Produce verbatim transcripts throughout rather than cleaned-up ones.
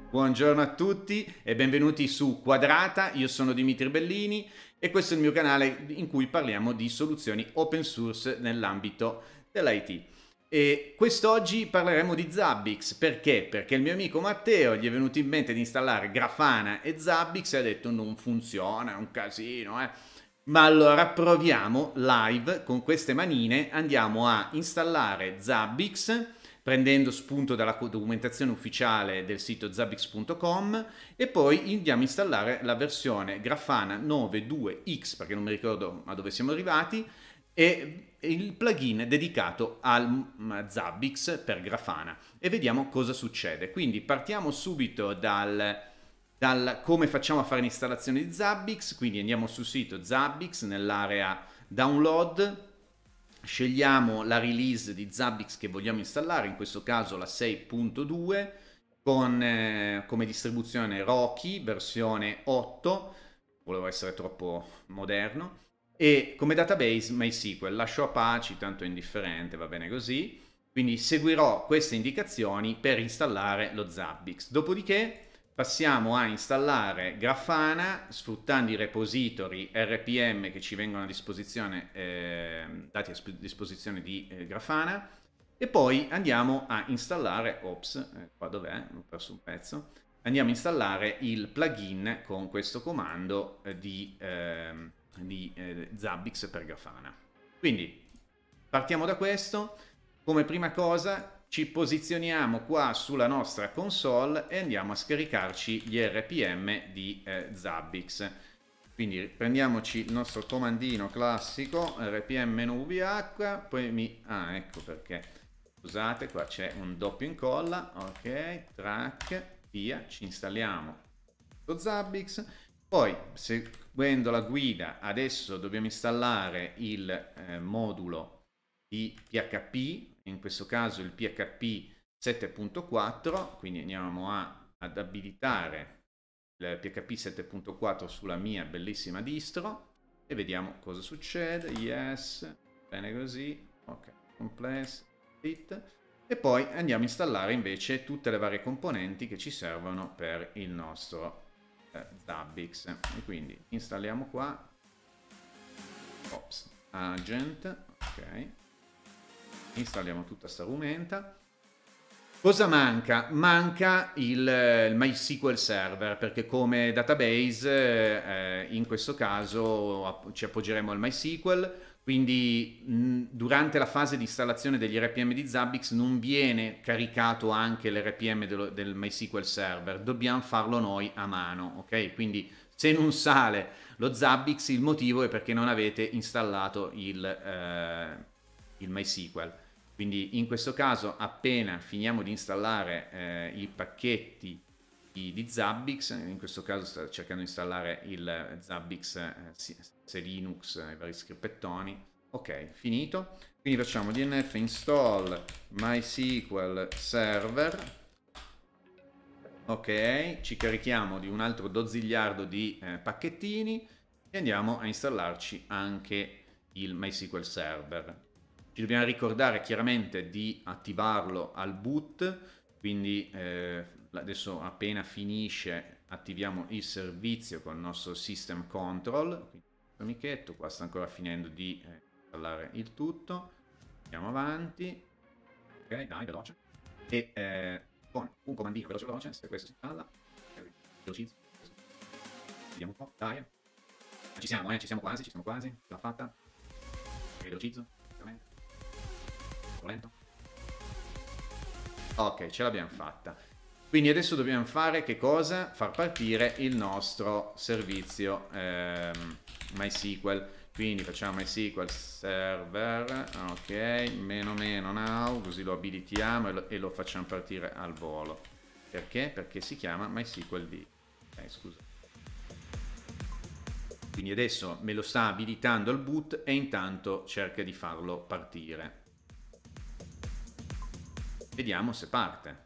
Buongiorno a tutti e benvenuti su Quadrata, io sono Dimitri Bellini e questo è il mio canale in cui parliamo di soluzioni open source nell'ambito dell'I T. E quest'oggi parleremo di Zabbix, perché? Perché il mio amico Matteo gli è venuto in mente di installare Grafana e Zabbix e ha detto non funziona, è un casino, eh. Ma allora proviamo live con queste manine, andiamo a installare Zabbix prendendo spunto dalla documentazione ufficiale del sito zabbix punto com e poi andiamo a installare la versione Grafana nove due X, perché non mi ricordo a dove siamo arrivati, e il plugin dedicato al Zabbix per Grafana e vediamo cosa succede. Quindi partiamo subito dal, dal come facciamo a fare l'installazione di Zabbix, quindi andiamo sul sito Zabbix nell'area download, scegliamo la release di Zabbix che vogliamo installare, in questo caso la sei punto due con eh, come distribuzione Rocky versione otto, volevo essere troppo moderno, e come database MySQL, lascio Apache, tanto è indifferente, va bene così, quindi seguirò queste indicazioni per installare lo Zabbix. Dopodiché passiamo a installare Grafana sfruttando i repository R P M che ci vengono a disposizione, eh, dati a disposizione di eh, Grafana, e poi andiamo a installare, ops, eh, qua dov'è? Ho perso un pezzo, andiamo a installare il plugin con questo comando eh, di, eh, di eh, Zabbix per Grafana. Quindi partiamo da questo, come prima cosa ci posizioniamo qua sulla nostra console e andiamo a scaricarci gli R P M di eh, Zabbix. Quindi prendiamoci il nostro comandino classico R P M N V H, poi mi... ah, ecco perché, scusate, qua c'è un doppio incolla, ok, track, via, ci installiamo lo Zabbix. Poi, seguendo la guida, adesso dobbiamo installare il eh, modulo di P H P, in questo caso il P H P sette punto quattro, quindi andiamo a, ad abilitare il P H P sette punto quattro sulla mia bellissima distro e vediamo cosa succede. Yes, bene così, ok, compless, fit. E poi andiamo a installare invece tutte le varie componenti che ci servono per il nostro eh, Zabbix. E quindi installiamo qua, ops, agent, ok, installiamo tutta sta rumenta. Cosa manca? Manca il, il MySQL Server, perché come database eh, in questo caso ci appoggeremo al MySQL, quindi mh, durante la fase di installazione degli R P M di Zabbix non viene caricato anche l'R P M del, del MySQL Server, dobbiamo farlo noi a mano, ok? Quindi se non sale lo Zabbix il motivo è perché non avete installato il, eh, il MySQL. Quindi in questo caso appena finiamo di installare eh, i pacchetti di, di Zabbix, in questo caso sto cercando di installare il Zabbix eh, se Linux, i vari scrippettoni, ok, finito. Quindi facciamo dnf install MySQL server, ok, ci carichiamo di un altro dozziliardo di eh, pacchettini e andiamo a installarci anche il MySQL server. Ci dobbiamo ricordare chiaramente di attivarlo al boot, quindi eh, adesso appena finisce attiviamo il servizio con il nostro system control, quindi amichetto, qua sta ancora finendo di eh, installare il tutto, andiamo avanti, ok, dai, veloce, e eh, con un comandino veloce veloce, se questo si installa, velocizzo, vediamo un po', dai, ci siamo, eh, ci siamo quasi, ci siamo quasi, l'ha fatta, velocizzo, ovviamente. Lento. Ok, ce l'abbiamo fatta. Quindi adesso dobbiamo fare che cosa? Far partire il nostro servizio ehm, MySQL. Quindi facciamo MySQL server, ok, meno meno now, così lo abilitiamo e lo, e lo facciamo partire al volo. Perché? Perché si chiama MySQLd. Eh, scusa. Quindi adesso me lo sta abilitando al boot e intanto cerca di farlo partire. Vediamo se parte.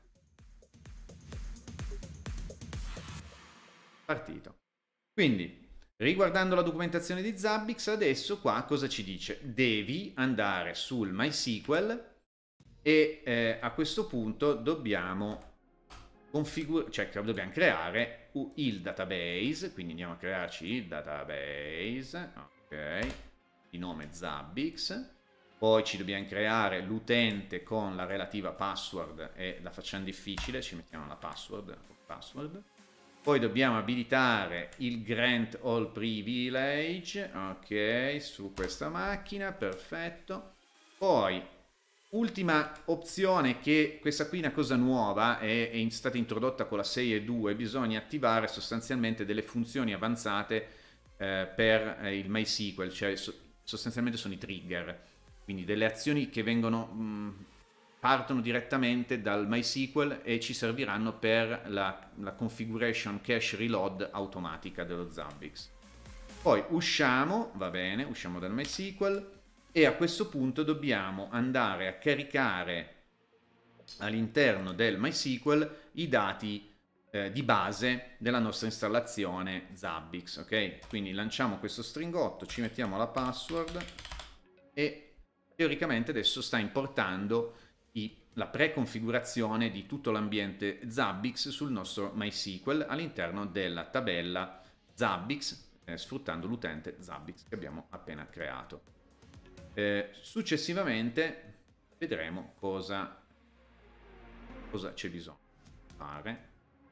Partito. Quindi, riguardando la documentazione di Zabbix, adesso qua cosa ci dice? Devi andare sul MySQL e eh, a questo punto dobbiamo configurare, cioè che dobbiamo creare il database, quindi andiamo a crearci il database, ok, di nome Zabbix. Poi ci dobbiamo creare l'utente con la relativa password e la facciamo difficile, ci mettiamo la password, password. Poi dobbiamo abilitare il Grant All Privilege, ok, su questa macchina, perfetto. Poi, ultima opzione, che questa qui è una cosa nuova, è, è stata introdotta con la sei punto due, bisogna attivare sostanzialmente delle funzioni avanzate eh, per eh, il MySQL, cioè so, sostanzialmente sono i trigger. Quindi delle azioni che vengono mh, partono direttamente dal MySQL e ci serviranno per la, la configuration cache reload automatica dello Zabbix. Poi usciamo, va bene, usciamo dal MySQL e a questo punto dobbiamo andare a caricare all'interno del MySQL i dati eh, di base della nostra installazione Zabbix, ok? Quindi lanciamo questo stringotto, ci mettiamo la password e teoricamente adesso sta importando i, la preconfigurazione di tutto l'ambiente Zabbix sul nostro MySQL all'interno della tabella Zabbix, eh, sfruttando l'utente Zabbix che abbiamo appena creato. Eh, successivamente vedremo cosa, cosa c'è bisogno di fare.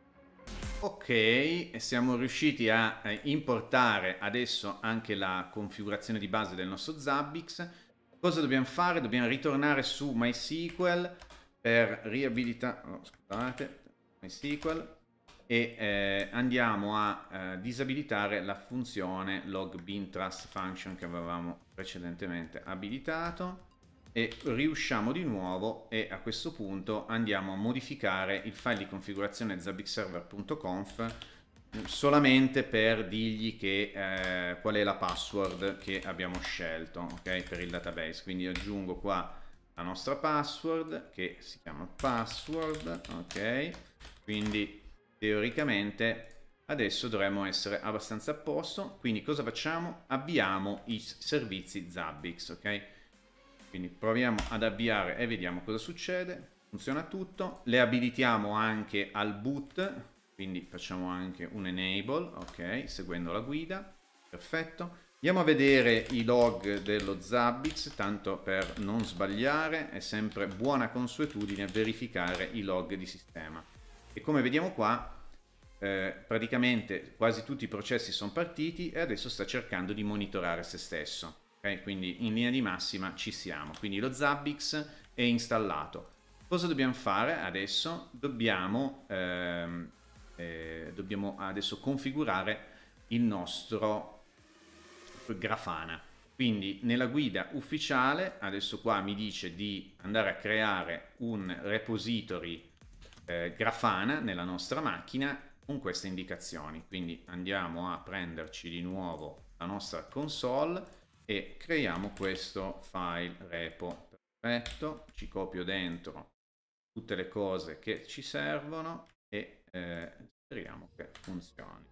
Ok, siamo riusciti a importare adesso anche la configurazione di base del nostro Zabbix. Cosa dobbiamo fare? Dobbiamo ritornare su MySQL per riabilitare, oh, scusate, MySQL e eh, andiamo a eh, disabilitare la funzione log bin trust function che avevamo precedentemente abilitato e riusciamo di nuovo e a questo punto andiamo a modificare il file di configurazione zabbixserver punto conf solamente per dirgli che, eh, qual è la password che abbiamo scelto, ok, per il database. Quindi aggiungo qua la nostra password che si chiama password, ok, quindi teoricamente adesso dovremmo essere abbastanza a posto. Quindi cosa facciamo? Avviamo i servizi Zabbix, ok, quindi proviamo ad avviare e vediamo cosa succede. Funziona tutto, le abilitiamo anche al boot, quindi facciamo anche un enable, ok, seguendo la guida, perfetto. Andiamo a vedere i log dello Zabbix, tanto per non sbagliare, è sempre buona consuetudine verificare i log di sistema. E come vediamo qua, eh, praticamente quasi tutti i processi sono partiti e adesso sta cercando di monitorare se stesso. Okay? Quindi in linea di massima ci siamo, quindi lo Zabbix è installato. Cosa dobbiamo fare adesso? Dobbiamo... Ehm, Eh, dobbiamo adesso configurare il nostro Grafana. Quindi nella guida ufficiale adesso qua mi dice di andare a creare un repository eh, Grafana nella nostra macchina con queste indicazioni. Quindi andiamo a prenderci di nuovo la nostra console e creiamo questo file repo. Perfetto, ci copio dentro tutte le cose che ci servono e eh, speriamo che funzioni.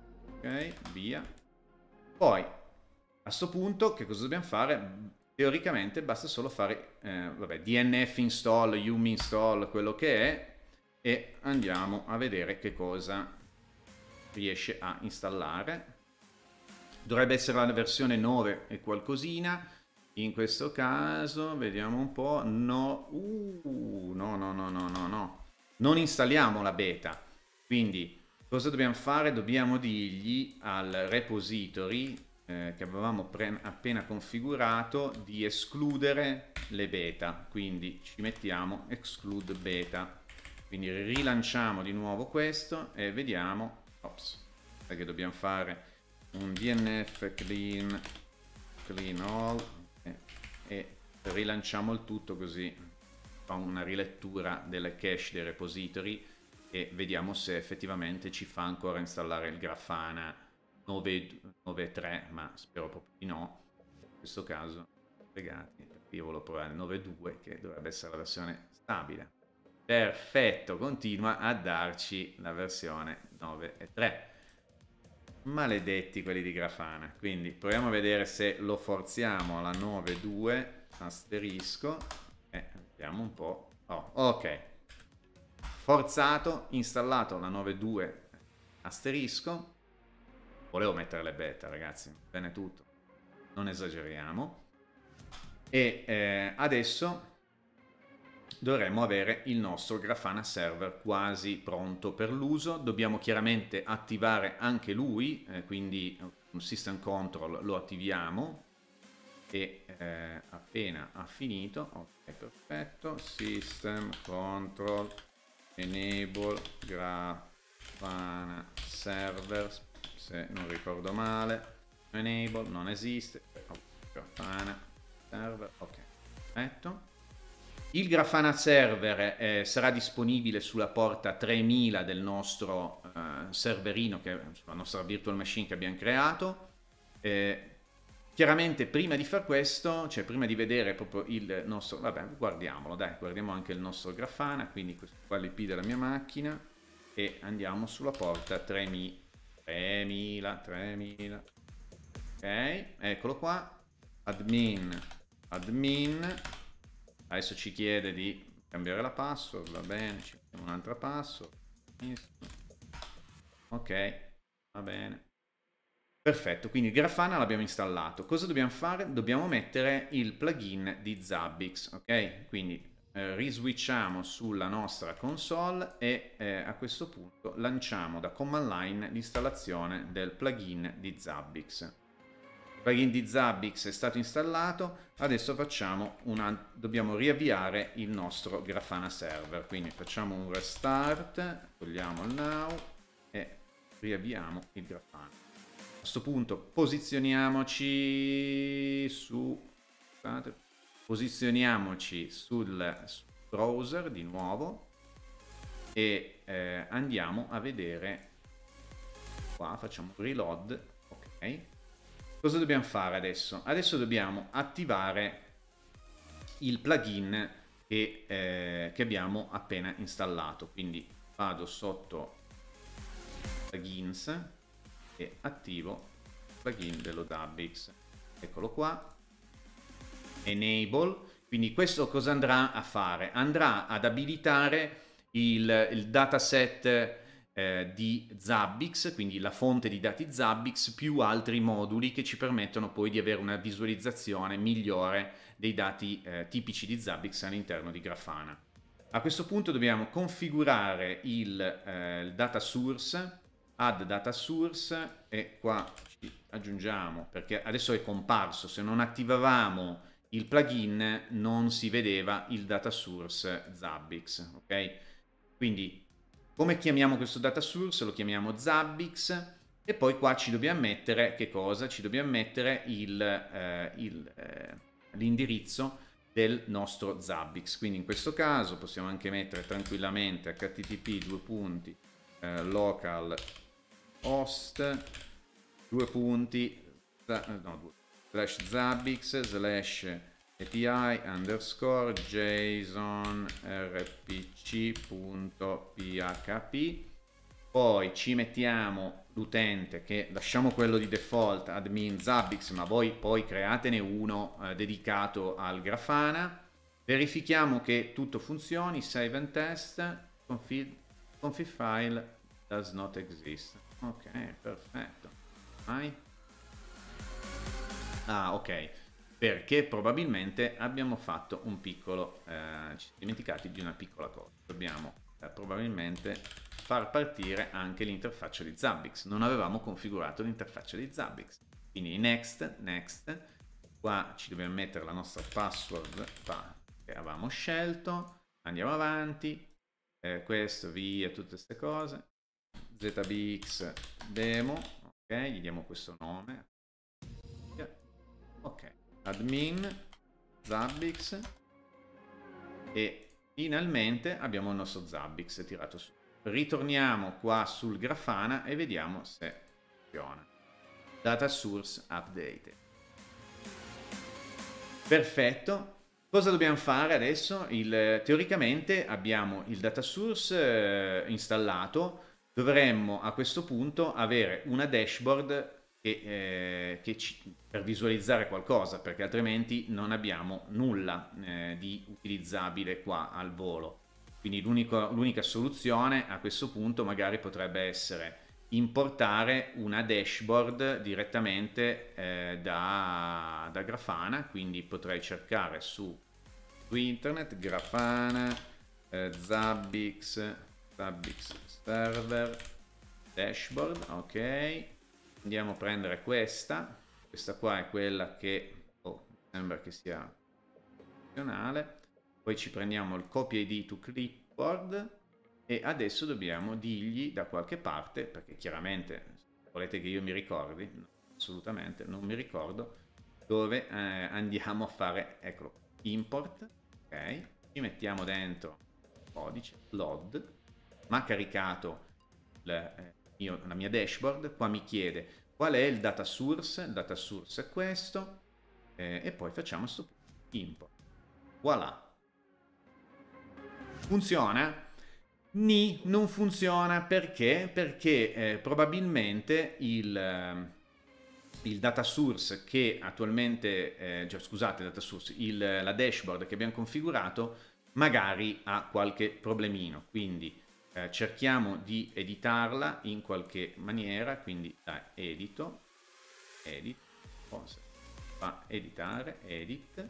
Ok, via. Poi a questo punto che cosa dobbiamo fare? Teoricamente basta solo fare eh, vabbè, dnf install, yum install, quello che è, e andiamo a vedere che cosa riesce a installare. Dovrebbe essere la versione nove e qualcosina. In questo caso vediamo un po'. No, uh, no, no, no, no, no, no. Non installiamo la beta. Quindi cosa dobbiamo fare? Dobbiamo dirgli al repository eh, che avevamo appena configurato di escludere le beta. Quindi ci mettiamo exclude beta. Quindi rilanciamo di nuovo questo e vediamo. Ops, perché dobbiamo fare un dnf clean, clean all eh, e rilanciamo il tutto, così fa una rilettura delle cache dei repository e vediamo se effettivamente ci fa ancora installare il Grafana nove punto tre, ma spero proprio di no. In questo caso, spiegati, io volevo provare il nove punto due che dovrebbe essere la versione stabile. Perfetto, continua a darci la versione nove punto tre. Maledetti quelli di Grafana. Quindi proviamo a vedere se lo forziamo alla nove punto due asterisco e vediamo un po'. Oh, ok. forzato, installato la nove punto due asterisco. Volevo mettere le beta, ragazzi, bene tutto, non esageriamo. E eh, adesso dovremmo avere il nostro Grafana server quasi pronto per l'uso. Dobbiamo chiaramente attivare anche lui, eh, quindi un system control lo attiviamo e eh, appena ha finito, ok, perfetto, system control enable Grafana server, se non ricordo male, enable non esiste, oh, Grafana server, ok, perfetto. Il Grafana server eh, sarà disponibile sulla porta tremila del nostro eh, serverino, che, sulla nostra virtual machine che abbiamo creato. Eh, chiaramente prima di far questo, cioè prima di vedere proprio il nostro, vabbè, guardiamolo, dai, guardiamo anche il nostro Grafana, quindi questo qua è l'I P della mia macchina e andiamo sulla porta tremila, tremila, tremila, ok, eccolo qua, admin, admin. Adesso ci chiede di cambiare la password, va bene, ci mettiamo un'altra password. Ok, va bene. Perfetto, quindi Grafana l'abbiamo installato. Cosa dobbiamo fare? Dobbiamo mettere il plugin di Zabbix, ok? Quindi eh, riswitchiamo sulla nostra console e eh, a questo punto lanciamo da command line l'installazione del plugin di Zabbix. Il plugin di Zabbix è stato installato, adesso facciamo una, dobbiamo riavviare il nostro Grafana server, quindi facciamo un restart, togliamo il now e riavviamo il Grafana. A questo punto posizioniamoci su, scusate, posizioniamoci sul browser di nuovo e eh, andiamo a vedere qua, facciamo reload, ok. Cosa dobbiamo fare adesso? Adesso dobbiamo attivare il plugin che, eh, che abbiamo appena installato. Quindi vado sotto plugins e attivo il plugin dello Zabbix. Eccolo qua. Enable. Quindi questo cosa andrà a fare? Andrà ad abilitare il, il dataset Eh, di Zabbix, quindi la fonte di dati Zabbix, più altri moduli che ci permettono poi di avere una visualizzazione migliore dei dati eh, tipici di Zabbix all'interno di Grafana. A questo punto dobbiamo configurare il, eh, il data source, add data source, e qua ci aggiungiamo, perché adesso è comparso, se non attivavamo il plugin non si vedeva il data source Zabbix, ok? Quindi come chiamiamo questo data source? Lo chiamiamo Zabbix e poi qua ci dobbiamo mettere che cosa? Ci dobbiamo mettere il, eh, il, eh, l'indirizzo del nostro Zabbix. Quindi in questo caso possiamo anche mettere tranquillamente http due punti eh, local host due punti no, slash Zabbix slash A P I underscore JSON rpc.php, poi ci mettiamo l'utente che lasciamo quello di default admin Zabbix, ma voi poi createne uno eh, dedicato al Grafana, verifichiamo che tutto funzioni, save and test, config, config file does not exist. Ok, perfetto. Vai. Ah, ok. Perché probabilmente abbiamo fatto un piccolo, eh, ci siamo dimenticati di una piccola cosa. Dobbiamo eh, probabilmente far partire anche l'interfaccia di Zabbix. Non avevamo configurato l'interfaccia di Zabbix. Quindi next, next, qua ci dobbiamo mettere la nostra password che avevamo scelto, andiamo avanti, eh, questo, via, tutte queste cose, Zbx demo, ok, gli diamo questo nome, ok. Admin Zabbix e finalmente abbiamo il nostro Zabbix tirato su. Ritorniamo qua sul Grafana e vediamo se funziona. Data source updated. Perfetto. Cosa dobbiamo fare adesso? Il, teoricamente abbiamo il data source eh, installato. Dovremmo a questo punto avere una dashboard che, eh, che ci, per visualizzare qualcosa, perché altrimenti non abbiamo nulla eh, di utilizzabile qua al volo. Quindi l'unica soluzione a questo punto magari potrebbe essere importare una dashboard direttamente eh, da, da Grafana, quindi potrei cercare su, su internet Grafana eh, Zabbix, Zabbix server dashboard, ok, andiamo a prendere questa, questa qua è quella che oh, sembra che sia funzionale, poi ci prendiamo il copy I D to clipboard e adesso dobbiamo dirgli da qualche parte, perché chiaramente volete che io mi ricordi, no, assolutamente non mi ricordo, dove eh, andiamo a fare, eccolo, import, ok, ci mettiamo dentro il codice, load, ma ha caricato le, eh, io, la mia dashboard, qua mi chiede qual è il data source, il data source è questo, eh, e poi facciamo questo import, voilà, funziona? Ni, non funziona perché? Perché eh, probabilmente il, eh, il data source che attualmente, eh, cioè, scusate, data source, il, la dashboard che abbiamo configurato magari ha qualche problemino, quindi eh, cerchiamo di editarla in qualche maniera, quindi da edito, edit, cosa fa editare, edit,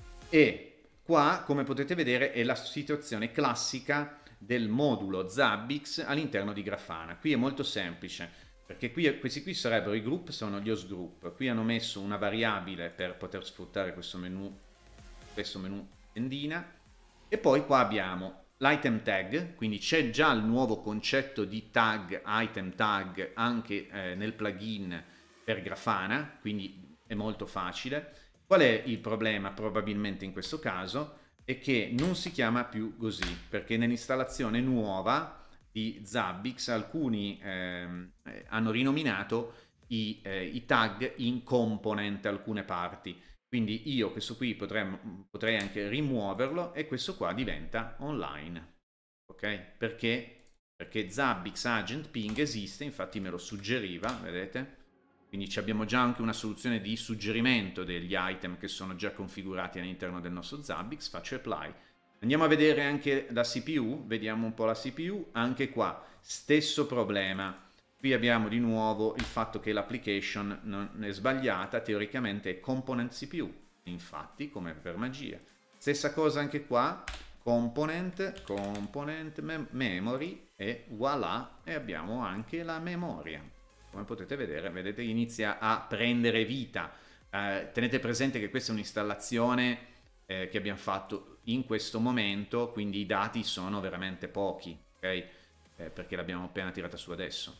e qua come potete vedere è la situazione classica del modulo Zabbix all'interno di Grafana. Qui è molto semplice, perché qui, questi qui sarebbero i group, sono gli host group. Qui hanno messo una variabile per poter sfruttare questo menu, questo menu tendina, e poi qua abbiamo l'item tag, quindi c'è già il nuovo concetto di tag, item tag, anche eh, nel plugin per Grafana, quindi è molto facile. Qual è il problema probabilmente in questo caso? È che non si chiama più così, perché nell'installazione nuova di Zabbix alcuni ehm, hanno rinominato i, eh, i tag in component alcune parti, quindi io questo qui potrei, potrei anche rimuoverlo e questo qua diventa online, ok? Perché? Perché Zabbix Agent Ping esiste, infatti me lo suggeriva, vedete? Quindi abbiamo già anche una soluzione di suggerimento degli item che sono già configurati all'interno del nostro Zabbix. Faccio apply. Andiamo a vedere anche la C P U, vediamo un po' la C P U, anche qua stesso problema. Qui abbiamo di nuovo il fatto che l'application non è sbagliata, teoricamente è component C P U, infatti come per magia. Stessa cosa anche qua, component, component mem memory e voilà, e abbiamo anche la memoria. Come potete vedere, vedete inizia a prendere vita. Eh, tenete presente che questa è un'installazione eh, che abbiamo fatto in questo momento, quindi i dati sono veramente pochi, ok? Eh, perché l'abbiamo appena tirata su adesso.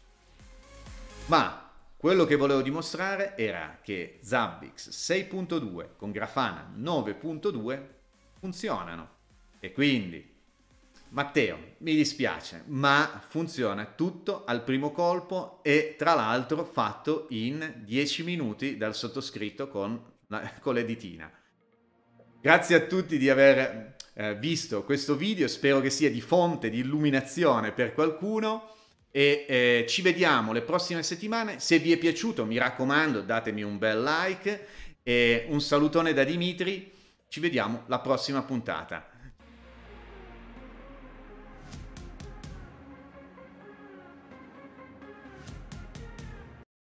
Ma quello che volevo dimostrare era che Zabbix sei punto due con Grafana nove punto due funzionano. E quindi Matteo, mi dispiace, ma funziona tutto al primo colpo e tra l'altro fatto in dieci minuti dal sottoscritto con, la, con l'editina. Grazie a tutti di aver eh, visto questo video, spero che sia di fonte di illuminazione per qualcuno e eh, ci vediamo le prossime settimane. Se vi è piaciuto, mi raccomando, datemi un bel like e un salutone da Dimitri. Ci vediamo la prossima puntata.